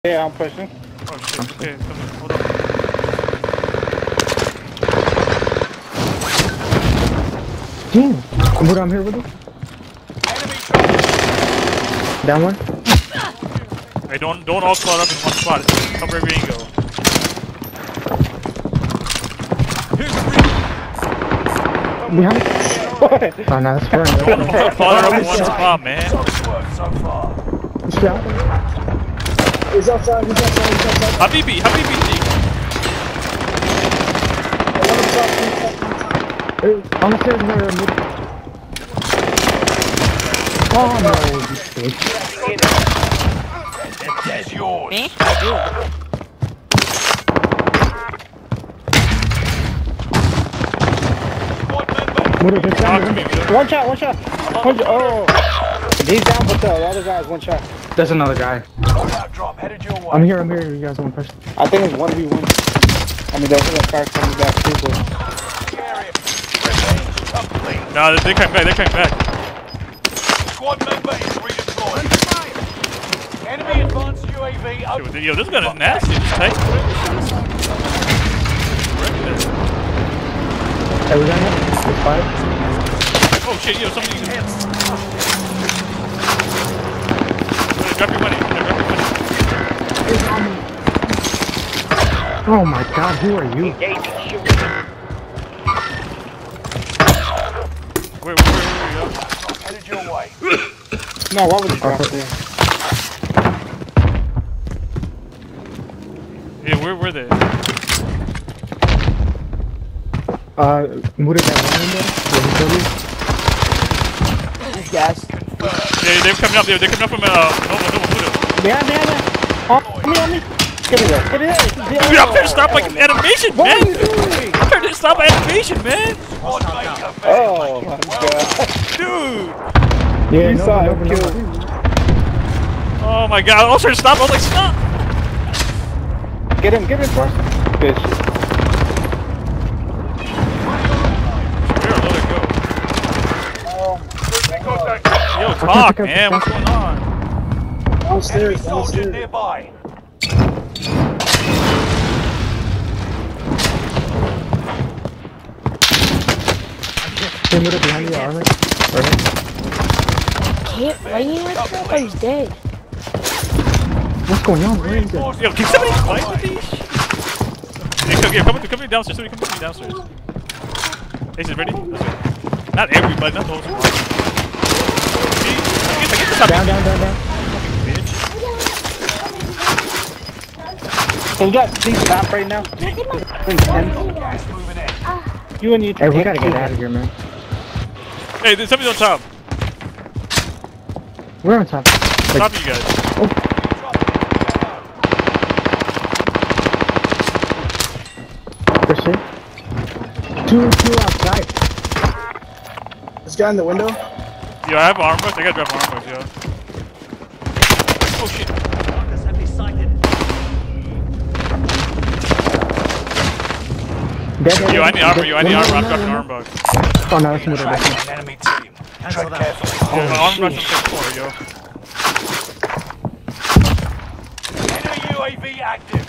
Yeah, I'm pushing. Oh shit, okay, come on, hold on. Damn! What, I'm here with you? Down one? Hey, don't all squad up in one spot. Cover every angle. Behind? Oh no, that's fine. Don't father up in one spot, man. He's out. He's outside, he's outside, he's outside. Habibi. Hey, on the stairs where oh no, you bitch. That's yours. Me? One shot. Oh, he's down, but the other guy's one shot. There's another guy. Drop headed your way. I'm here, you guys want to push? I think it's 1v1. I mean, there's a car coming back too, but... Nah, they came back. Squad member is redeployed. Enemy advanced UAV open. Yo, this gun is nasty. Just take it. Hey, we got him? It's 5. Oh shit, yo, somebody can hit. Drop your money. Oh my god, who are you? Where yo? Headed your way. No, why would you drop there? Yeah, where were they? What is that one in there? Yes. Yeah, they're coming up. They're coming up from Nova. Behind. On me. Get it there. Dude, I'm trying to stop like animation, man. I'm trying to stop animation, man. Oh my god. Dude. Yeah, you saw him kill. Oh my god. I was trying to stop. I was like, stop. Get him first. Bitch. Yo, talk, man. What's going on? Downstairs. Nearby. Came behind your armor. Can't lay him like that? Oh, he's dead. What's going on? Where is it? Yo, can somebody fight with these? Yeah, come with me downstairs. Somebody come with me downstairs. Ace is ready? Let's go. Not everybody, not the whole squad. Down. Bitch. So we got these top right now. You and you. Hey, we gotta get out of here, man. Hey, there's somebody on top. We're on top. Top of you guys. Oh. For sure. Two outside. This guy in the window? Yo, I have armor bucks. I gotta drop armor bucks, yo. Oh shit. Dead. Yo, I need armor. I'm dropping armor bucks. Oh no, that's another An enemy team. Tread carefully. Yo, armor bucks on 6-4, yo. Enemy UAV active.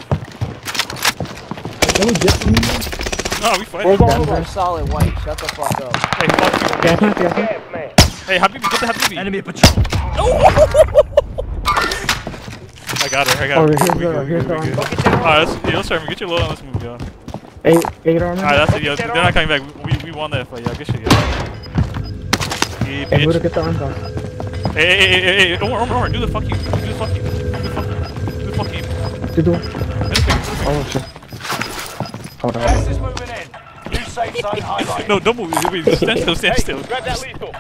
No, we fighting. Where's all of You're them? solid white. Shut the fuck up. Hey, fuck you. Hey, Habibi, get the Habibi. Enemy patrol. I got her. Oh, here's the armor. Alright, let's start. Get your load on. Let's move, yo. 8 armor. Alright, that's it, yo. They're not coming back. We won that fight, yo. Good shit, yo. Yeah, Hey, who to bitch. get the arm down? Hey. Omar. Do the fuck you. Do the one. Oh shit. Hold on. Gas is moving in. New safe zone highlighted. No, don't move. Wait, stand still. Grab that lethal.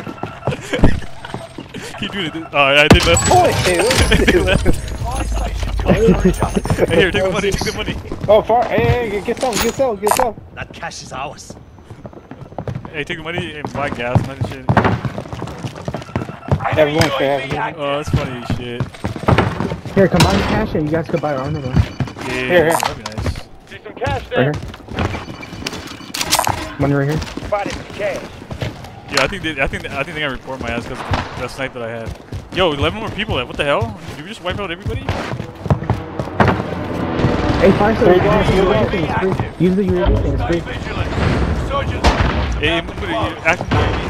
Keep doing it. Alright, I did left. They left. Hey, here, take the money. Oh, far. Hey, get some. That cash is ours. Hey, take the money and buy gas and that shit. Everyone should have it. Oh, that's funny as shit. Here, come buy the cash and you guys could buy armor though. Yeah, Here. that'd be nice. See some cash Right here. Money right here. Fighting for cash. Yeah, I think they're gonna report my ass because of that snipe that I had. Yo, 11 more people. What the hell? Did we just wipe out everybody? Hey, fire sir, There you go, use the there you UAV thing, it's free. Use the UAV thing, it's free. Hey, move it. Act.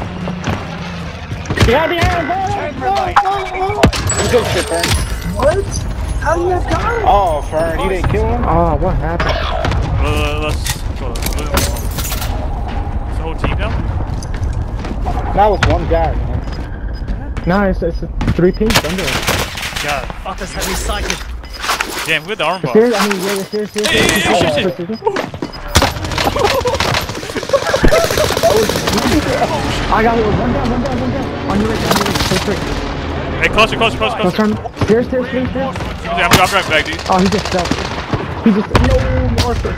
Behind, good shit, Fern. What? How did that die? Oh, Fern, you didn't kill him? Oh, what happened? Let's go. Is the whole team down? That was one guy, man. No, it's 3 pinks under it. God. Fuckers have me sighted. Damn, with the arm bar. Stairs, I mean, yeah, the stairs. Shit. I got it. One down. On your right, so straight. Hey, closer. Let's turn. Stairs, please. I'm driving back, dude. Oh, he just fell. No, Arthur.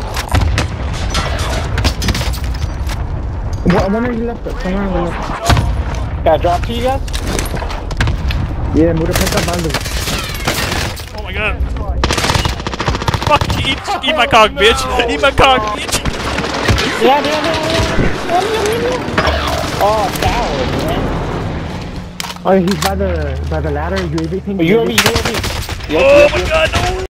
One on your left, somewhere on the left. Got drop to you guys? Yeah, move the pick up under. Oh my god. Fuck, eat my cock, bitch. Eat my cock, bitch. Yeah. Oh, coward, man. Oh, he's by the ladder, UAV thing. UAV. Oh my god, no.